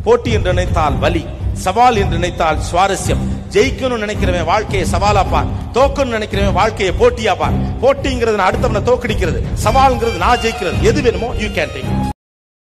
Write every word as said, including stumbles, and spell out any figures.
போட்டி என்று நினைத்தால் வலி, சவால் என்று நினைத்தால் சுவாரஸ்யம். ஜெயிக்கணும்னு நினைக்கிறவன் வாழ்க்கையை சவாலா பார், தோக்கணும்னு நினைக்கிறவன் வாழ்க்கையை போட்டியா பார். போட்டிங்கிறது நான் அடுத்தவனை தோக்கடிக்கிறது, சவால்ங்கிறது நான் ஜெயிக்கிறது. எது வேணுமோ யூ கேன் டேக்.